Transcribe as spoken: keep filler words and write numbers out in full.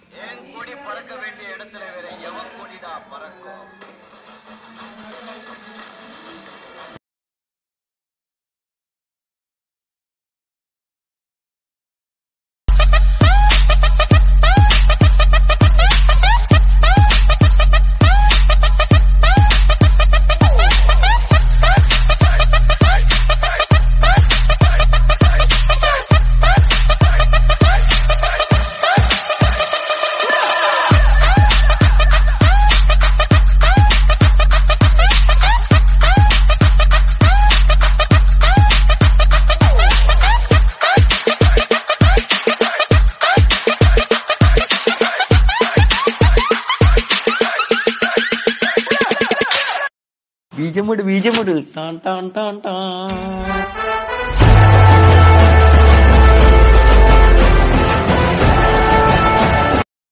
என் கொடி பறக்க வேண்டிய இடத்துல வேற எவன் கொடிதான் பறக்கும்? ബീജമിട് ബീജമിട് ടാൻ ടാൻ ടാൻ ടാൻ